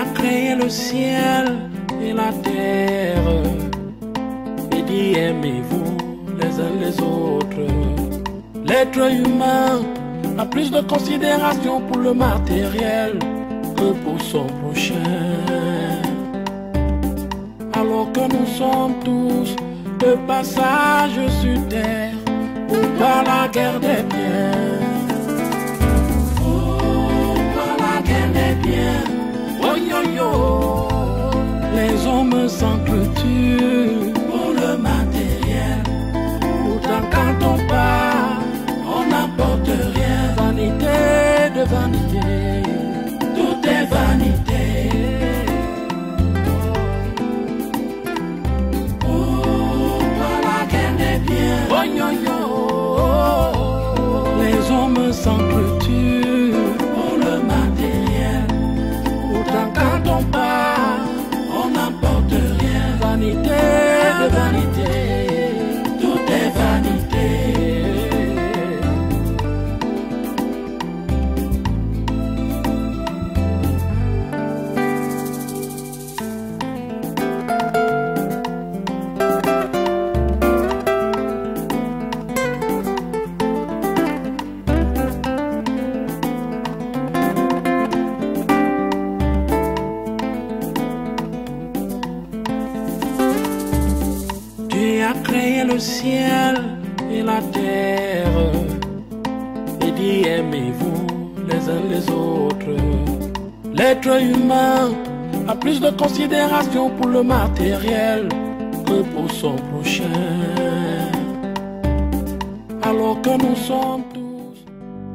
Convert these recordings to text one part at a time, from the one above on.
a créé le ciel et la terre et dit aimez-vous les uns les autres. L'être humain a plus de considération pour le matériel que pour son prochain. Alors que nous sommes tous de passage sur terre pour pas la guerre des biens. Oh, pas la guerre des biens. Oh yo yo, les hommes s'entretuent pour le matériel. Pourtant quand on part, on n'apporte rien. Vanité de vanité, tout est vanité. Oh, pas la guerre des biens. Oh yo yo, les hommes s'entretuent pour le matériel. Pourtant quand on part, on n'apporte rien. Vanité de vanité, tout est vanité. Créé le ciel et la terre et dit aimez-vous les uns les autres. L'être humain a plus de considération pour le matériel que pour son prochain. Alors que nous sommes tous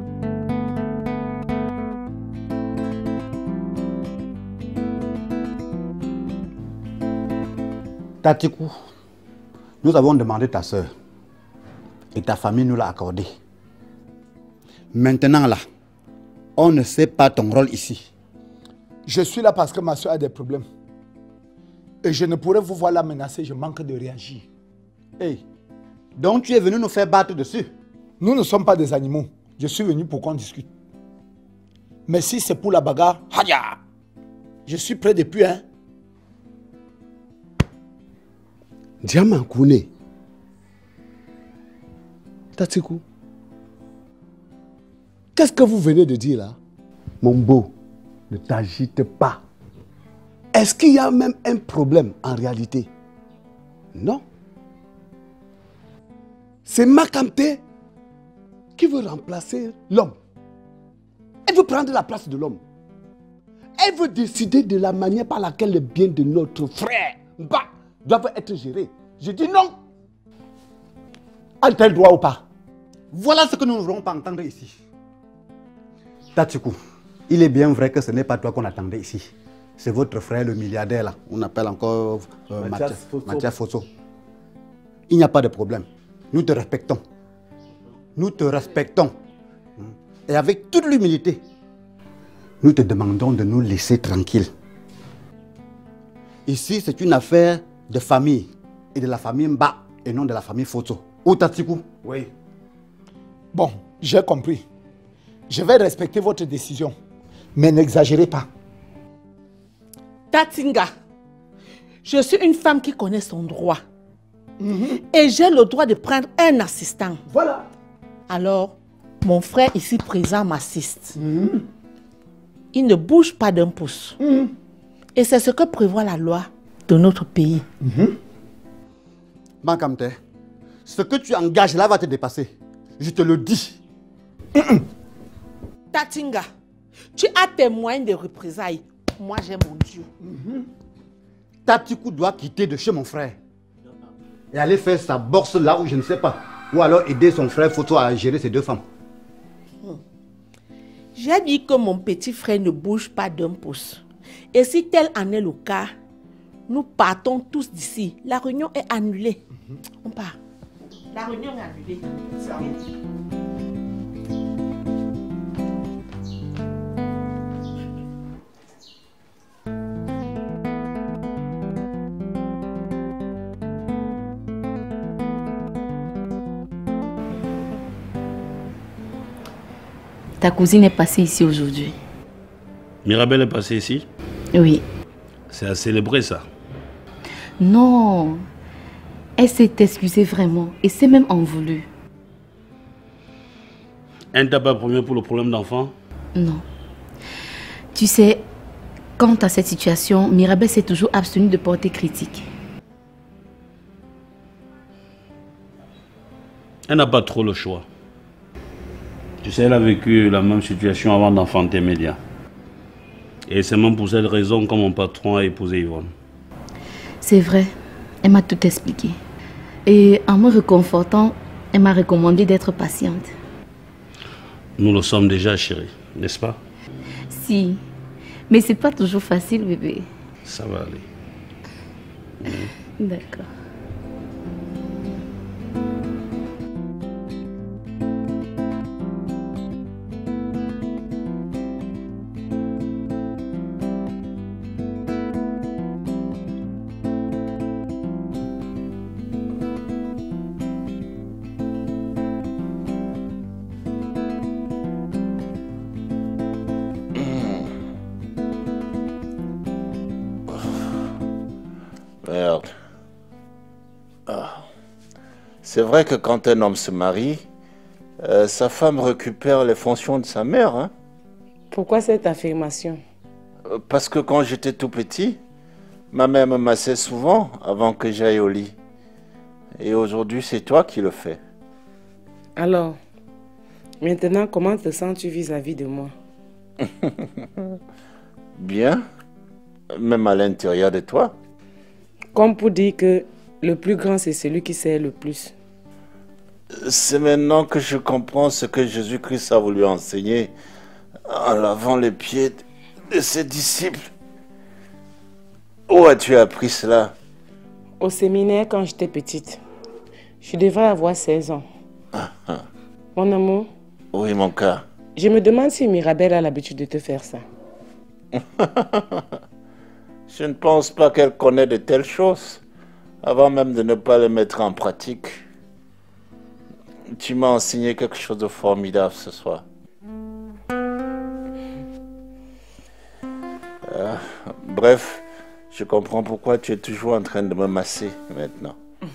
Tatikou, nous avons demandé ta soeur et ta famille nous l'a accordé. Maintenant là, on ne sait pas ton rôle ici. Je suis là parce que ma soeur a des problèmes. Et je ne pourrais vous voir la menacer, je manque de réagir. Hey, donc tu es venu nous faire battre dessus? Nous ne sommes pas des animaux. Je suis venu pour qu'on discute. Mais si c'est pour la bagarre, haya, je suis prêt depuis, hein. Diamant Kouné. Tatikou. Qu'est-ce que vous venez de dire là? Mon beau, ne t'agite pas. Est-ce qu'il y a même un problème en réalité? Non. C'est Makamté qui veut remplacer l'homme. Elle veut prendre la place de l'homme. Elle veut décider de la manière par laquelle les biens de notre frère doivent être gérés. Je dis non. A-t-elle droit ou pas? Voilà ce que nous ne voulons pas entendre ici. Tatikou, il est bien vrai que ce n'est pas toi qu'on attendait ici. C'est votre frère le milliardaire là. On appelle encore Mathias Fosso. Il n'y a pas de problème. Nous te respectons. Nous te respectons. Et avec toute l'humilité, nous te demandons de nous laisser tranquilles. Ici, c'est une affaire de famille. Et de la famille Mba et non de la famille Fosso. Ou Tatikou? Oui. Bon, j'ai compris. Je vais respecter votre décision. Mais n'exagérez pas. Tatinga, je suis une femme qui connaît son droit. Et j'ai le droit de prendre un assistant. Voilà. Alors, mon frère ici présent m'assiste. Il ne bouge pas d'un pouce. Et c'est ce que prévoit la loi de notre pays. Makamte, ce que tu engages là va te dépasser. Je te le dis. Tatinga, tu as tes moyens de représailles. Moi, j'ai mon Dieu. Tatikou doit quitter de chez mon frère et aller faire sa bourse là où je ne sais pas. Ou alors aider son frère Fosso à gérer ses deux femmes. J'ai dit que mon petit frère ne bouge pas d'un pouce. Et si tel en est le cas, nous partons tous d'ici. La réunion est annulée. On part. La réunion est annulée. Ta cousine est passée ici aujourd'hui. Mirabelle est passée ici? Oui. C'est à célébrer ça. Non. Elle s'est excusée vraiment et s'est même en voulu. Elle ne t'a pas promis pour le problème d'enfant? Non. Tu sais, quant à cette situation, Mirabel s'est toujours abstenue de porter critique. Elle n'a pas trop le choix. Tu sais, elle a vécu la même situation avant d'enfanter Média. Et c'est même pour cette raison que mon patron a épousé Yvonne. C'est vrai, elle m'a tout expliqué. Et en me réconfortant, elle m'a recommandé d'être patiente. Nous le sommes déjà, chérie, n'est-ce pas? Si, mais c'est pas toujours facile, bébé. Ça va aller. D'accord. Merde. C'est vrai que quand un homme se marie, sa femme récupère les fonctions de sa mère. Hein? Pourquoi cette affirmation? Parce que quand j'étais tout petit, ma mère me massait souvent avant que j'aille au lit. Et aujourd'hui, c'est toi qui le fais. Alors, maintenant, comment te sens-tu vis-à-vis de moi? Bien, même à l'intérieur de toi. Comme pour dire que le plus grand, c'est celui qui sert le plus. C'est maintenant que je comprends ce que Jésus-Christ a voulu enseigner en lavant les pieds de ses disciples. Où as-tu appris cela? Au séminaire quand j'étais petite. Je devrais avoir 16 ans. Mon amour? Oui, mon cœur. Je me demande si Mirabel a l'habitude de te faire ça. Je ne pense pas qu'elle connaît de telles choses, avant même de ne pas les mettre en pratique. Tu m'as enseigné quelque chose de formidable ce soir. Bref, je comprends pourquoi tu es toujours en train de me masser maintenant.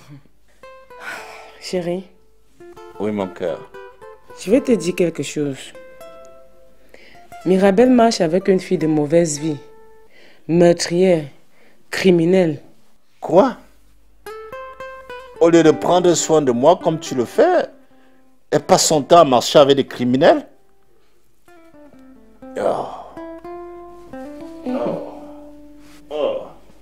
Chérie? Oui, mon cœur. Je vais te dire quelque chose. Mirabel marche avec une fille de mauvaise vie. Meurtrière, criminelle. Quoi? Au lieu de prendre soin de moi comme tu le fais, elle passe son temps à marcher avec des criminels? Oh. Oh. Oh.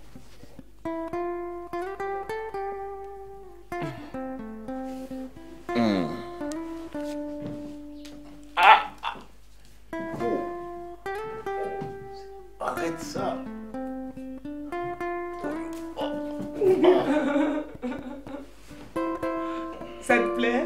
Arrête ça. Ça te plaît?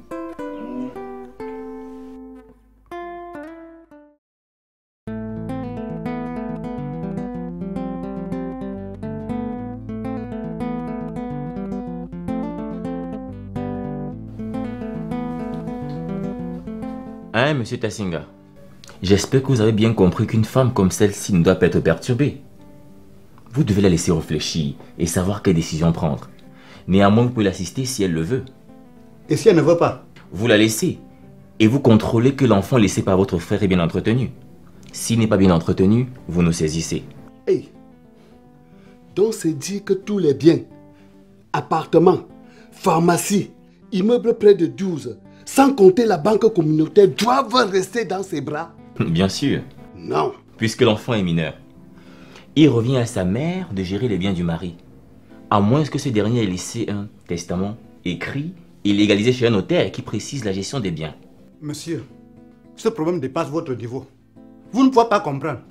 Hein, monsieur Tassinga? J'espère que vous avez bien compris qu'une femme comme celle-ci ne doit pas être perturbée. Vous devez la laisser réfléchir et savoir quelle décision prendre. Néanmoins, vous pouvez l'assister si elle le veut. Et si elle ne veut pas? Vous la laissez et vous contrôlez que l'enfant laissé par votre frère est bien entretenu. S'il n'est pas bien entretenu, vous nous saisissez. Hey. Donc c'est dire que tous les biens, appartements, pharmacies, immeubles près de 12, sans compter la banque communautaire, doivent rester dans ses bras? Bien sûr. Non. Puisque l'enfant est mineur. Il revient à sa mère de gérer les biens du mari. À moins que ce dernier ait laissé un testament écrit et légalisé chez un notaire qui précise la gestion des biens. Monsieur, ce problème dépasse votre niveau. Vous ne pouvez pas comprendre.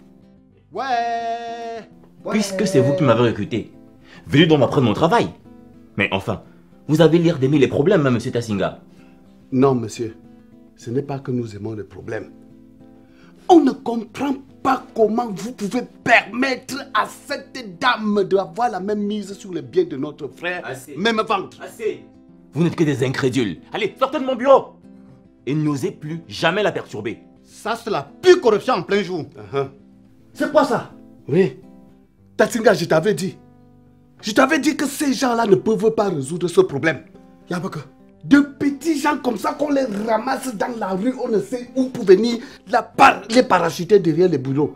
Puisque c'est vous qui m'avez recruté, venez donc m'apprendre mon travail. Mais enfin, vous avez l'air d'aimer les problèmes, hein, monsieur Tassinga. Non, monsieur. Ce n'est pas que nous aimons les problèmes. On ne comprend pas comment vous pouvez permettre à cette dame d'avoir la même mise sur les biens de notre frère, même vente. Assez. Vous n'êtes que des incrédules. Allez, sortez de mon bureau. Et n'osez plus jamais la perturber. Ça, c'est la pure corruption en plein jour. C'est quoi ça? Oui. Tassinga, je t'avais dit. Je t'avais dit que ces gens-là ne peuvent pas résoudre ce problème. Yabaka. De petits gens comme ça qu'on les ramasse dans la rue, on ne sait où pour venir les parachuter derrière les bureaux.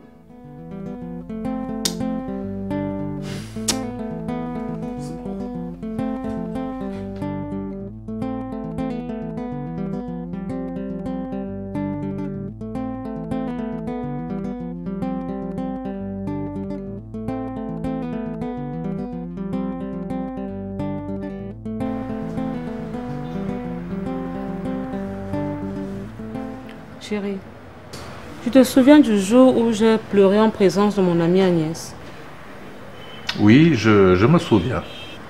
Chérie, tu te souviens du jour où j'ai pleuré en présence de mon amie Agnès? Oui, je me souviens.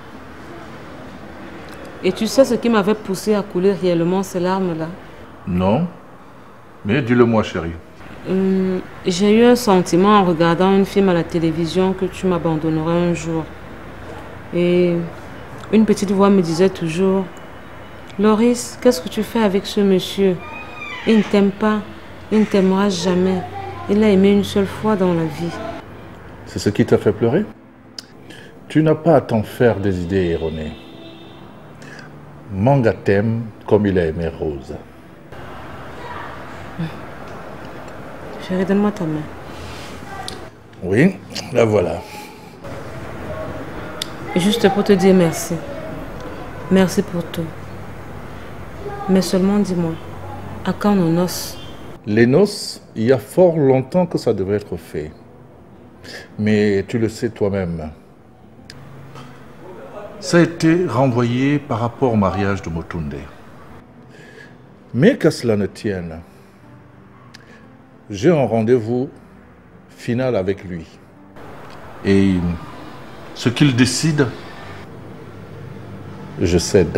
Et tu sais ce qui m'avait poussé à couler réellement ces larmes-là? Non, mais dis-le-moi, chérie. J'ai eu un sentiment en regardant un film à la télévision que tu m'abandonnerais un jour. Et une petite voix me disait toujours: Loris, qu'est-ce que tu fais avec ce monsieur? Il ne t'aime pas, il ne t'aimera jamais. Il l'a aimé une seule fois dans la vie. C'est ce qui t'a fait pleurer? Tu n'as pas à t'en faire des idées erronées. Manga t'aime comme il a aimé Rose. Chérie, donne-moi ta main. Oui, la voilà. Juste pour te dire merci. Merci pour tout. Mais seulement dis-moi, à quand nos noces? Les noces, il y a fort longtemps que ça devait être fait. Mais tu le sais toi-même. Ça a été renvoyé par rapport au mariage de Motunde. Mais qu'à cela ne tienne, j'ai un rendez-vous final avec lui. Et ce qu'il décide, je cède.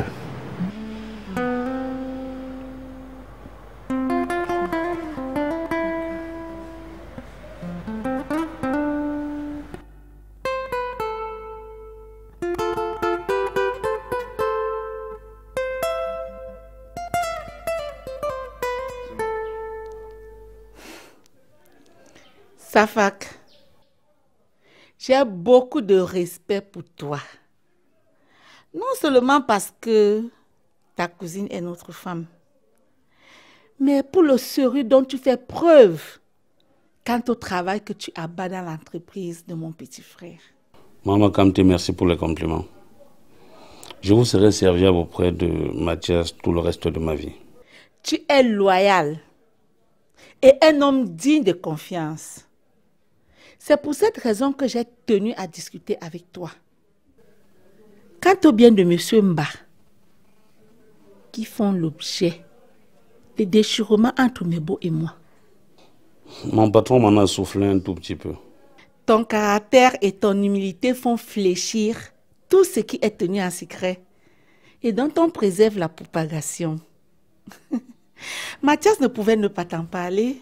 Safak, j'ai beaucoup de respect pour toi. Non seulement parce que ta cousine est notre femme, mais pour le sérieux dont tu fais preuve quant au travail que tu abats dans l'entreprise de mon petit frère. Maman Kamte, merci pour les compliments. Je vous serai serviable auprès de Mathias tout le reste de ma vie. Tu es loyal et un homme digne de confiance. C'est pour cette raison que j'ai tenu à discuter avec toi. Quant au bien de M. Mba, qui font l'objet de déchirements entre Mebo et moi. Mon patron m'en a soufflé un tout petit peu. Ton caractère et ton humilité font fléchir tout ce qui est tenu en secret et dont on préserve la propagation. Mathias ne pouvait ne pas t'en parler.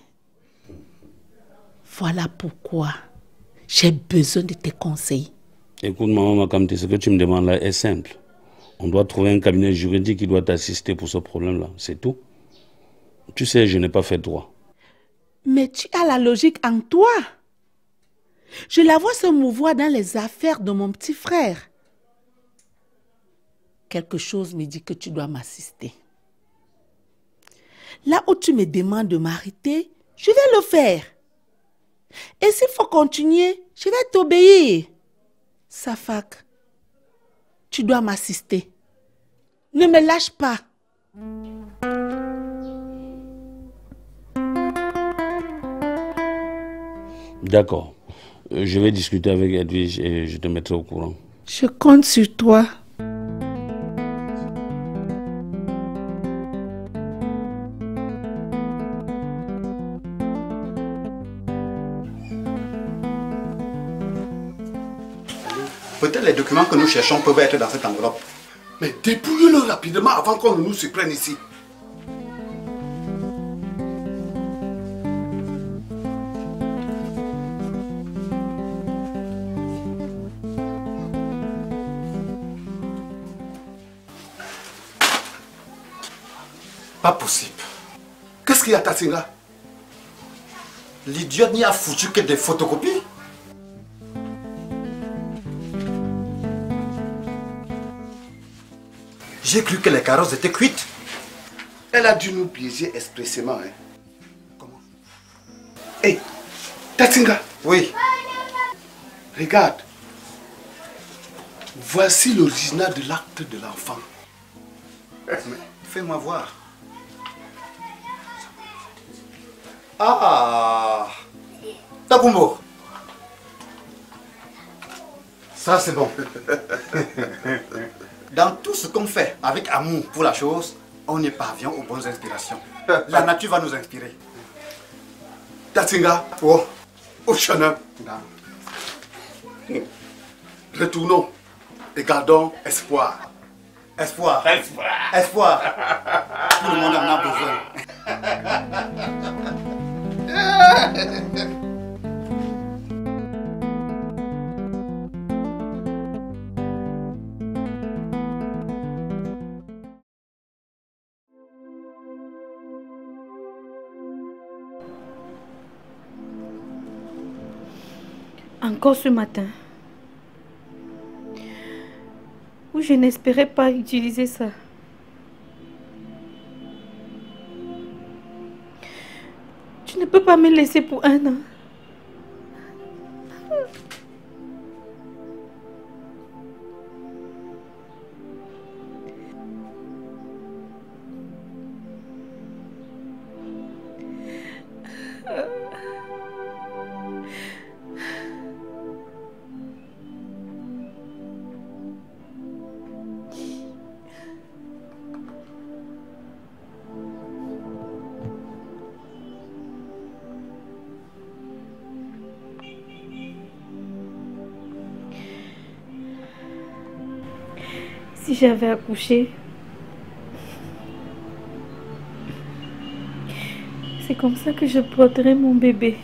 Voilà pourquoi j'ai besoin de tes conseils. Écoute, maman Makamte, ce que tu me demandes là est simple. On doit trouver un cabinet juridique qui doit t'assister pour ce problème-là. C'est tout. Tu sais, je n'ai pas fait droit. Mais tu as la logique en toi. Je la vois se mouvoir dans les affaires de mon petit frère. Quelque chose me dit que tu dois m'assister. Là où tu me demandes de m'arrêter, je vais le faire. Et s'il faut continuer, je vais t'obéir. Safak, tu dois m'assister. Ne me lâche pas. D'accord. Je vais discuter avec Edwige et je te mettrai au courant. Je compte sur toi. Peut-être les documents que nous cherchons peuvent être dans cette enveloppe. Mais dépouille-le rapidement avant qu'on ne nous surprenne ici. Pas possible. Qu'est-ce qu'il y a, Tassinga? L'idiot n'y a foutu que des photocopies. J'ai cru que les carottes étaient cuites. Elle a dû nous piéger expressément. Hein. Comment? Hé, Tatinga. Oui. Regarde. Voici l'original de l'acte de l'enfant. Fais-moi voir. Ah, Takumbo. Ça c'est bon. Dans tout ce qu'on fait avec amour pour la chose, on y parvient aux bonnes inspirations. La nature va nous inspirer. Tatinga. Oh. Oshana. Retournons et gardons espoir. Espoir. Espoir. Espoir. Tout le monde en a besoin. Encore ce matin, où je n'espérais pas utiliser ça. Tu ne peux pas me laisser pour un an. Si j'avais accouché, c'est comme ça que je porterais mon bébé.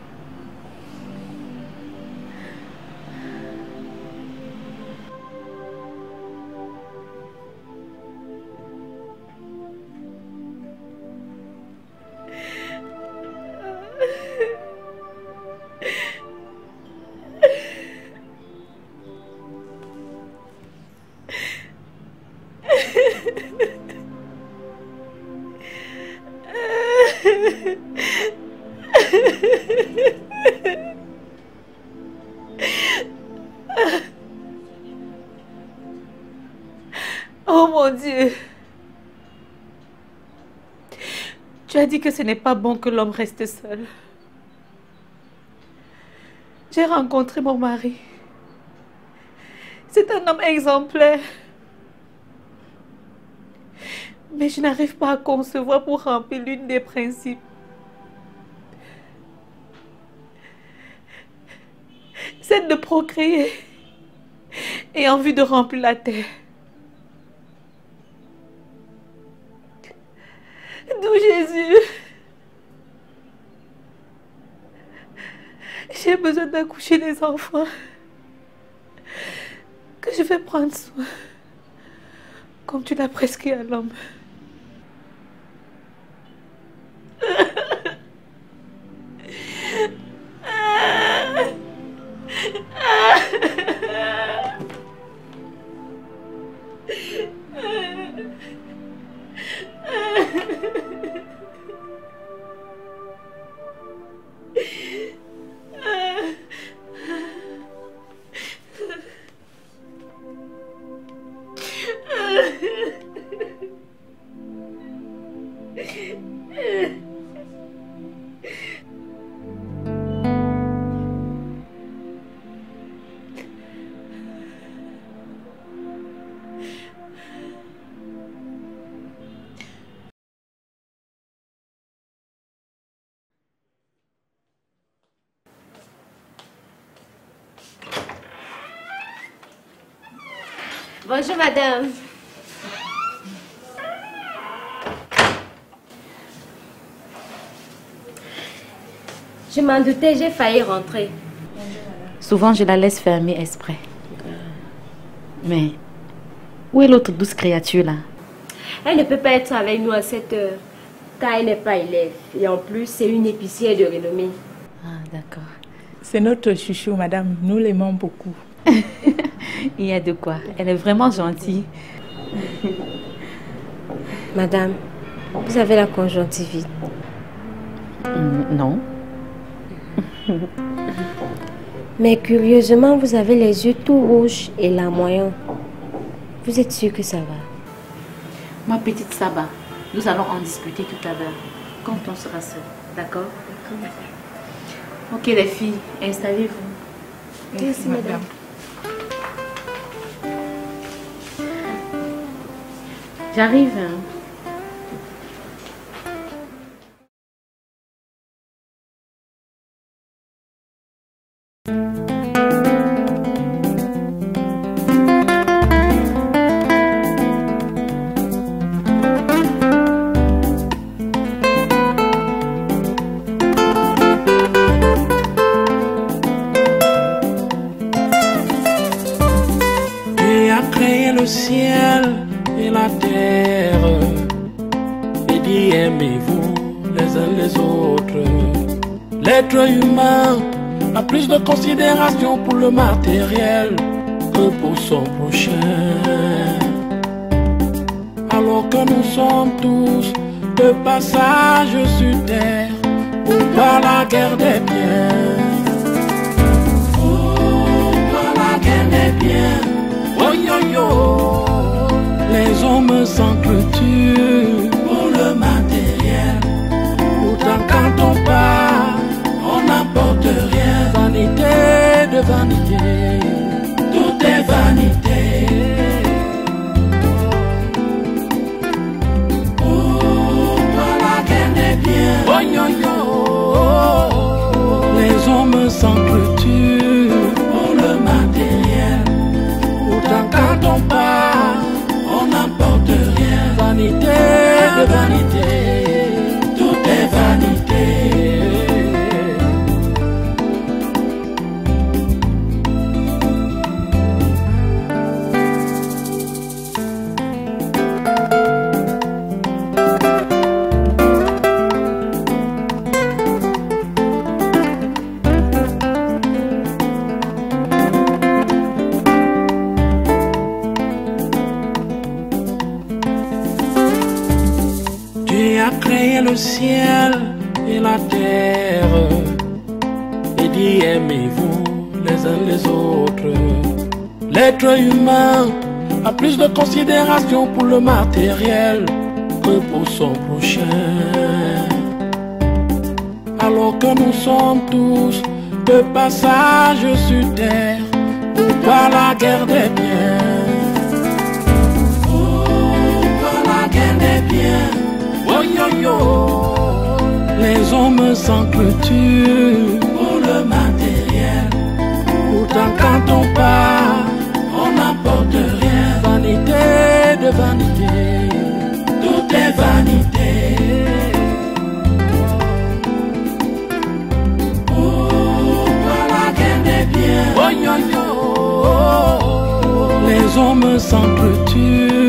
Oh mon Dieu! Tu as dit que ce n'est pas bon que l'homme reste seul. J'ai rencontré mon mari. C'est un homme exemplaire. Mais je n'arrive pas à concevoir pour remplir l'une des principes. C'est de procréer et en vue de remplir la terre. D'où Jésus. J'ai besoin d'accoucher des enfants que je vais prendre soin, comme tu l'as prescrit à l'homme. Bonjour madame. Je m'en doutais, j'ai failli rentrer. Souvent, je la laisse fermer exprès. Mais où est l'autre douce créature là? Elle ne peut pas être avec nous à cette heure, car elle n'est pas élève. Et en plus, c'est une épicière de renommée. Ah, d'accord. C'est notre chouchou, madame. Nous l'aimons beaucoup. Il y a de quoi. Elle est vraiment gentille. Madame, vous avez la conjonctivite? Non. Mais curieusement, vous avez les yeux tout rouges et larmoyants. Vous êtes sûre que ça va? Ma petite Saba, nous allons en discuter tout à l'heure, quand on sera seul. D'accord? Ok les filles, installez-vous. Merci madame. J'arrive. Hein. Le ciel et la terre et dit aimez-vous les uns les autres. L'être humain a plus de considération pour le matériel que pour son prochain. Alors que nous sommes tous de passage sur terre, pourquoi la guerre des biens? Pourquoi la guerre des biens? Oh yo yo, les hommes s'entretuent pour le matériel. Pourtant quand on part, on n'apporte rien. Vanité de vanité, tout est vanité. Pourquoi la guerre des biens? Oh yo yo, les hommes s'entretuent pour le matériel. Pourtant quand on part, on n'apporte rien. Vanité de vanité, tout est vanité. Créé le ciel et la terre et dit aimez-vous les uns les autres. L'être humain a plus de considération pour le matériel que pour son prochain. Alors que nous sommes tous de passage sur terre, pourquoi la guerre des biens? Pourquoi la guerre des biens? Oh yo yo, les hommes s'entretuent pour le matériel. Pourtant quand on part, on n'apporte rien. Vanité de vanité, tout est vanité. Pourquoi la guerre des biens? Oh yo yo, les hommes s'entretuent